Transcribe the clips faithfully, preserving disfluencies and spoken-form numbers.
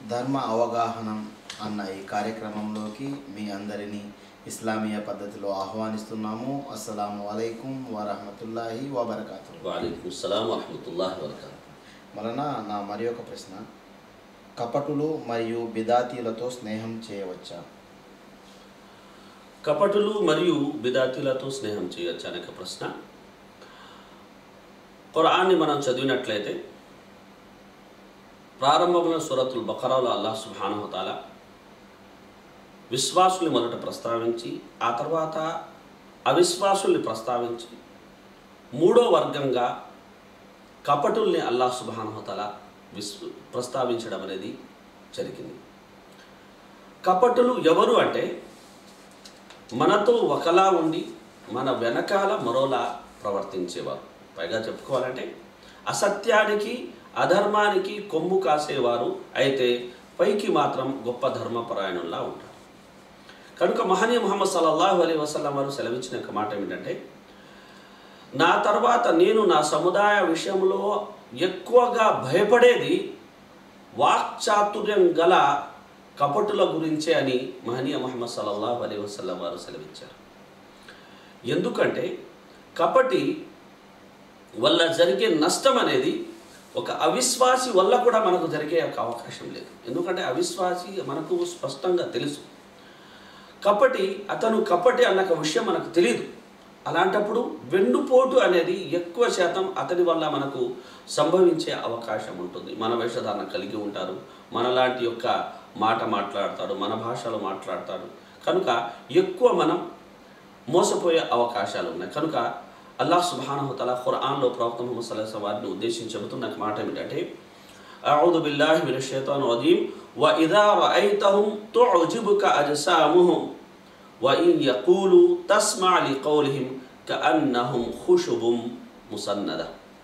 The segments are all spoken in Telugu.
ధర్మ అవగాహన అన్న ఈ కార్యక్రమంలోకి మీ అందరినీ ఇస్లామీయ పద్ధతిలో ఆహ్వానిస్తున్నాము. అస్సలాము అలైకుం వరహమతుల్లాహి వబరకాతుహు. వఅలైకుం అస్సలాం వరహమతుల్లాహి వబరకాతుహు. మరణ నా మరి ఒక ప్రశ్న, కపటులు మరియు బిదాతీలతో స్నేహం చేయవచ్చా? కపటులు మరియు బిదాతీలతో స్నేహం చేయొచ్చా అనే ప్రశ్న. ఖురాన్ని మనం చదివినట్లయితే ప్రారంభంలో సూరతుల్ బఖరాలో అల్లాహ్ సుబ్హానహు వ తఆలా విశ్వాసుల్ని మొదట ప్రస్తావించి ఆ తర్వాత అవిశ్వాసుల్ని ప్రస్తావించి మూడో వర్గంగా కపటుల్ని అల్లాహ్ సుబ్హానహు వ తఆలా విశ్వ ప్రస్తావించడం అనేది జరిగింది. కపటులు ఎవరు అంటే మనతో ఒకలా ఉండి మన వెనకాల మరోలా ప్రవర్తించేవారు. పైగా చెప్పుకోవాలంటే అసత్యానికి అధర్మానికి కొమ్ము కాసేవారు, అయితే పైకి మాత్రం గొప్ప ధర్మపరాయణంలా ఉంటారు. కనుక మహనీయ ముహమ్మద్ సల్లల్లాహు అలైహి వసల్లం వారు సెలవిచ్చిన ఒక మాట ఏమిటంటే, నా తర్వాత నేను నా సముదాయ విషయంలో ఎక్కువగా భయపడేది వాక్చాతుర్యం గల కపటుల గురించే అని మహనీయ ముహమ్మద్ సల్లల్లాహు అలైహి వసల్లం వారు సెలవిచ్చారు. ఎందుకంటే కపటి వల్ల జరిగే నష్టం అనేది ఒక అవిశ్వాసి వల్ల కూడా మనకు జరిగే ఒక అవకాశం లేదు. ఎందుకంటే అవిశ్వాసి మనకు స్పష్టంగా తెలుసు, కపటి అతను కపటి అన్న విషయం మనకు తెలియదు. అలాంటప్పుడు వెన్నుపోటు అనేది ఎక్కువ శాతం అతని వల్ల మనకు సంభవించే అవకాశం ఉంటుంది. మన వేషధారణ కలిగి ఉంటారు, మనలాంటి యొక్క మాట మాట్లాడతాడు, మన భాషలో మాట్లాడతాడు. కనుక ఎక్కువ మనం మోసపోయే అవకాశాలు ఉన్నాయి. కనుక అల్లాహ్ సుబ్హానహు వ తఆలా ఖురాన్లో ప్రవక్త ముహమ్మద్ సల్లల్లాహు అలైహి వసల్లం వారిని ఉద్దేశించి చెబుతున్న మాట ఏమిటంటే, అఊదు బిల్లాహి మినష్ షైతానిర్ రజీమ్ వ ఇదా రఅయ్తహుం తుఅజిబుక అజ్సాముహుం వ ఇన్ యఖూలు తస్మా లికౌలిహిం కఅన్నహుం ఖుషుబుం ముసన్నద.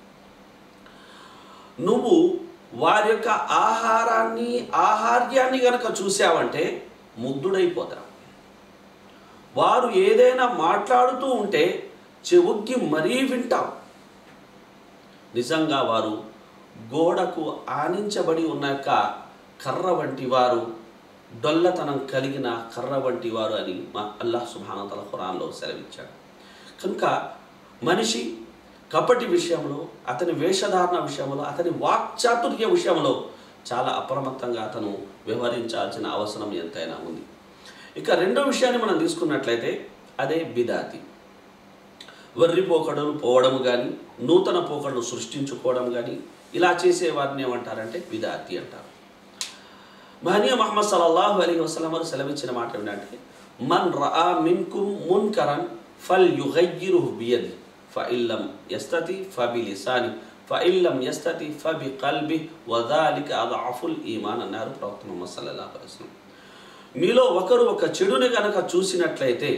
నువ్వు వారి యొక్క ఆహారాన్ని ఆహార్యాన్ని గనక చూసావంటే ముగ్ధుడైపోతావు. వారు ఏదైనా మాట్లాడుతూ ఉంటే చెవుగ్గి మరీ వింటావు. నిజంగా వారు గోడకు ఆనించబడి ఉన్న యొక్క కర్ర వంటి వారు, డొల్లతనం కలిగిన కర్ర వంటి వారు అని మా అల్లాహ్ సుబ్హానహు వ తఆలా ఖురాన్లో సెలవిచ్చాడు. కనుక మనిషి కపటి విషయంలో, అతని వేషధారణ విషయంలో, అతని వాక్చాతుర్య విషయంలో చాలా అప్రమత్తంగా అతను వ్యవహరించాల్సిన అవసరం ఎంతైనా ఉంది. ఇక రెండో విషయాన్ని మనం తీసుకున్నట్లయితే అదే బిదాతి. వర్రి పోకడలు పోవడం కానీ, నూతన పోకడలు సృష్టించుకోవడం కానీ, ఇలా చేసే వారిని ఏమంటారంటే బిదాతి అంటారు. మహనీయ ముహమ్మద్ సల్లల్లాహు అలైహి వసల్లం వారు సెలవిచ్చిన మాట ఏమిటంటే, మన్ రఆ మిన్కుం మున్కరన్ ఫల్ యుగయ్యిరుహు బియది ఫఇల్లం యస్తతి ఫబిలిసాని ఫఇల్లం యస్తతి ఫబికల్బి వదాలిక అదఅఫుల్ ఈమాన్ అన్నారు ప్రవక్త ముహమ్మద్ సల్లల్లాహు అలైహి వసల్లం. మీలో ఒకరు ఒక చెడుని కనుక చూసినట్లయితే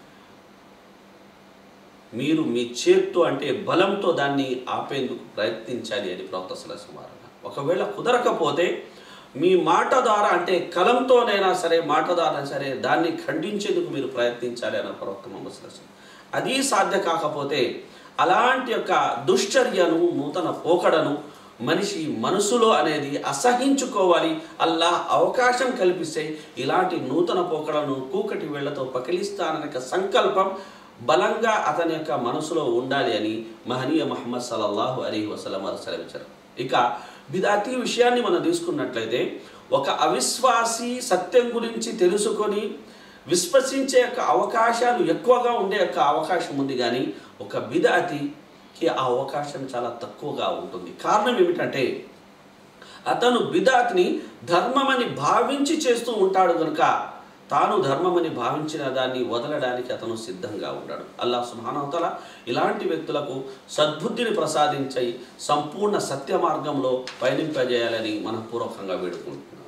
మీరు మీ చేత్తో అంటే బలంతో దాన్ని ఆపేందుకు ప్రయత్నించాలి అని ప్రవక్త సల్లల్లాహు అలైహి వసల్లం అన్నారు. ఒకవేళ కుదరకపోతే మీ మాట ద్వారా అంటే కలంతోనైనా సరే, మాట ద్వారా సరే దాన్ని ఖండించేందుకు మీరు ప్రయత్నించాలి అన్న ప్రవక్త ముహమ్మద్ సల్లల్లాహు అలైహి వసల్లం. అది సాధ్య కాకపోతే అలాంటి యొక్క దుశ్చర్యను, నూతన పోకడను మనిషి మనసులో అనేది అసహించుకోవాలి. అల్లాహ్ అవకాశం కల్పిస్తే ఇలాంటి నూతన పోకడను కూకటి వేళ్లతో పకిలిస్తాననే సంకల్పం బలంగా అతని యొక్క మనసులో ఉండాలి అని మహనీయ ముహమ్మద్ సల్లల్లాహు అలైహి వసల్లం వారు సెలవిచ్చారు. ఇక బిదాతి విషయాన్ని మనం తీసుకున్నట్లయితే, ఒక అవిశ్వాసి సత్యం గురించి తెలుసుకొని విశ్వసించే యొక్క అవకాశాలు ఎక్కువగా ఉండే యొక్క అవకాశం ఉంది, కానీ ఒక బిదాతికి ఆ అవకాశం చాలా తక్కువగా ఉంటుంది. కారణం ఏమిటంటే అతను బిదాతిని ధర్మమని భావించి చేస్తూ ఉంటాడు కనుక తాను ధర్మమని భావించిన దాన్ని వదలడానికి అతను సిద్ధంగా ఉన్నాడు. అల్లాహ్ సుబ్హానహు వ తఆలా ఇలాంటి వ్యక్తులకు సద్బుద్ధిని ప్రసాదించి సంపూర్ణ సత్య మార్గంలో పయనింపజేయాలని మనపూర్వకంగా వేడుకుంటున్నాం.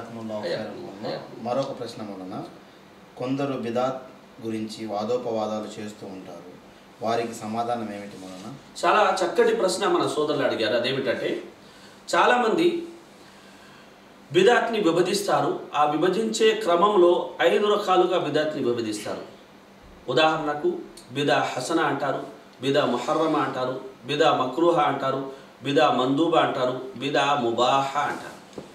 మరొక ప్రశ్న వలన, కొందరు బిదాత్ గురించి వాదోపవాదాలు చేస్తూ ఉంటారు, వారికి సమాధానం ఏమిటి వలన? చాలా చక్కటి ప్రశ్న మన సోదరులు అడిగారు. అదేమిటంటే, చాలామంది బిదాత్ని విభజిస్తారు. ఆ విభజించే క్రమంలో ఐదు రకాలుగా బిదాత్ని విభజిస్తారు. ఉదాహరణకు బిదా హసన అంటారు, బిదా ముహర్రమ అంటారు, బిదా మక్రూహ అంటారు, బిదా మందూబ అంటారు, బిదా ముబాహ అంటారు.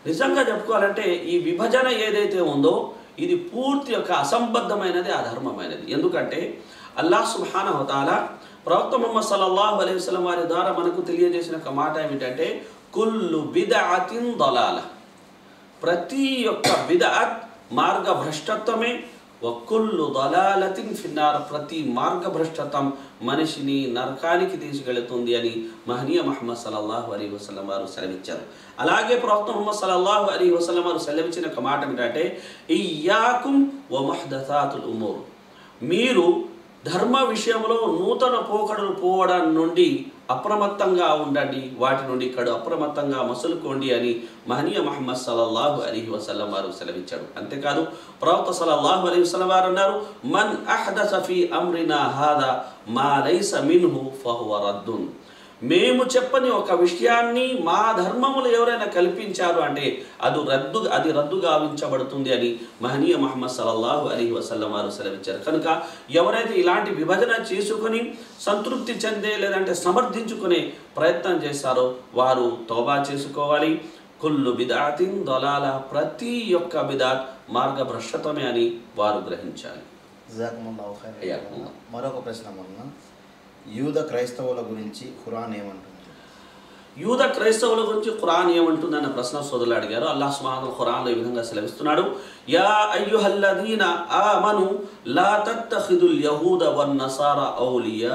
నిజంగా చెప్పుకోవాలంటే ఈ విభజన ఏదైతే ఉందో ఇది పూర్తి యొక్క అసంబద్ధమైనది, అధర్మమైనది. ఎందుకంటే అల్లాహ్ సుబ్హానహు వ తఆలా ప్రవక్త ముహమ్మద్ సల్లల్లాహు అలైహి వసల్లం వారి ద్వారా మనకు తెలియజేసిన ఒక మాట ఏమిటంటే కుల్లు బిదఅతిన్ దలాల, ప్రతి ఒక్క బిదఅత్ మార్గ భ్రష్టత్వమే, వకుల్లు దలాలతిన్ ఫిన్నార్, ప్రతి మార్గ భ్రష్టత్వం మనిషిని నరకానికి తీసుకెళుతుంది అని మహనీయ ముహమ్మద్ సల్లల్లాహు అలైహి వసల్లం వారు సెలవిచ్చారు. అలాగే ప్రవక్త ముహమ్మద్ సల్లల్లాహు అలైహి వసల్లం వారు సెలవిచ్చిన ఒక మాట ఏమిటంటే ఇయ్యాకుం వ ముహ్దసాతుల్ ఉమూర్, మీరు ధర్మ విషయంలో నూతన పోకడలు పోవడం నుండి అప్రమత్తంగా ఉండండి, వాటి నుండి ఇక్కడ అప్రమత్తంగా మసులుకోండి అని మహనీయ ముహమ్మద్ సల్లల్లాహు అలైహి వసల్లం వారు సెలవిచ్చాడు. అంతేకాదు ప్రవక్త సల్లల్లాహు అలైహి వసల్లం వారు అన్నారు మన్ అహ్దస ఫీ అమ్రినా హాదా మా లైస మిన్హు ఫహువ రద్దున్, మేము చెప్పని ఒక విషయాన్ని మా ధర్మములు ఎవరైనా కల్పించారు అంటే అది రద్దు అది రద్దు గావించబడుతుంది అని మహనీయ ముహమ్మద్ సల్లల్లాహు అలైహి వసల్లం వారు సెలవిచ్చారు. కనుక ఎవరైతే ఇలాంటి విభజన చేసుకొని సంతృప్తి చెందే లేదంటే సమర్థించుకునే ప్రయత్నం చేస్తారో వారు తౌబా చేసుకోవాలి. కుల్లు బిదఅతిన్ దలాల, ప్రతి ఒక్క బిదఅత్ మార్గభ్రష్టమే అని వారు గ్రహించాలి. జజాకుముల్లాహు ఖైరన్. మరొక ప్రశ్న మొన్న యూద క్రైస్తవుల గురించి ఖురాన్ ఏమంటుంది? యూద క్రైస్తవుల గురించి ఖురాన్ ఏమంటుంది అన్న ప్రశ్న సోదరులు అడిగారు. అల్లాహ్ సుబ్హానహు ఖురాన్లో ఈ విధంగా సెలవిస్తున్నాడు, యా అయ్యుహల్లదీన ఆమను లా తత్తఖిదుల్ యహూద వన్ నసారా ఔలియా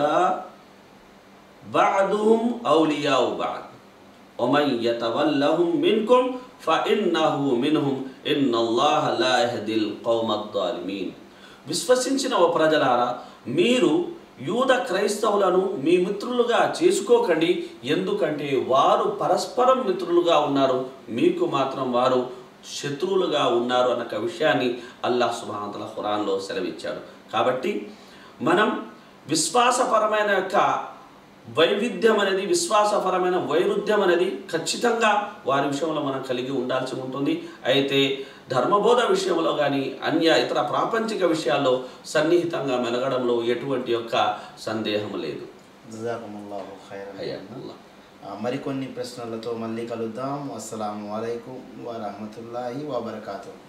బఅదుహుం ఔలియాఉ బఅద్ వమన్ యతవల్లహుం మిన్కుం ఫఇన్నహు మిన్హుం ఇన్నల్లాహ లా యహ్దిల్ ఖౌమద్ ਜ਼ਾలిమీన్. విశ్వసించిన ఓ ప్రజలారా, మీరు యూద క్రైస్తవులను మీ మిత్రులుగా చేసుకోకండి, ఎందుకంటే వారు పరస్పరం మిత్రులుగా ఉన్నారు, మీకు మాత్రం వారు శత్రువులుగా ఉన్నారు అన్న విషయాన్ని అల్లాహ్ సుబ్హానహు వ తఆలా ఖురాన్లో సెలవిచ్చాడు. కాబట్టి మనం విశ్వాసపరమైన యొక్క వైవిధ్యం అనేది, విశ్వాసపరమైన వైరుధ్యం అనేది ఖచ్చితంగా వారి విషయంలో మనం కలిగి ఉండాల్సి ఉంటుంది. అయితే ధర్మబోధ విషయంలో కానీ అన్య ఇతర ప్రాపంచిక విషయాల్లో సన్నిహితంగా మెలగడంలో ఎటువంటి యొక్క సందేహం లేదు. జజాకుముల్లాహు ఖైరన్. మరికొన్ని ప్రశ్నలతో మళ్ళీ కలుద్దాం. అస్సలాము అలైకుం వరహ్మతుల్లాహి వబరకాతుహు.